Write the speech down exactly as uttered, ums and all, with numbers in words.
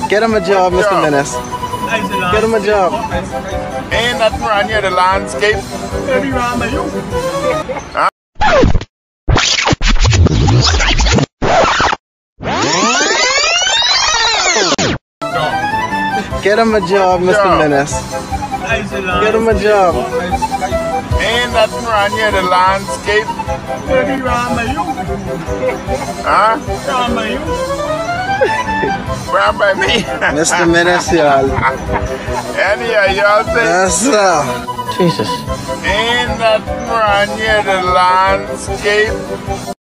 Get him a job, Mister Menace. Get him a job. Ain't nothing around here, the landscape. Huh? Get him a job, Mister Menace. Get him a job. Ain't nothing around here, the landscape. Huh? Round by me. Mister Menace, y'all. Any of y'all say? Yes, sir. Jesus. Ain't nothing around here, the landscape.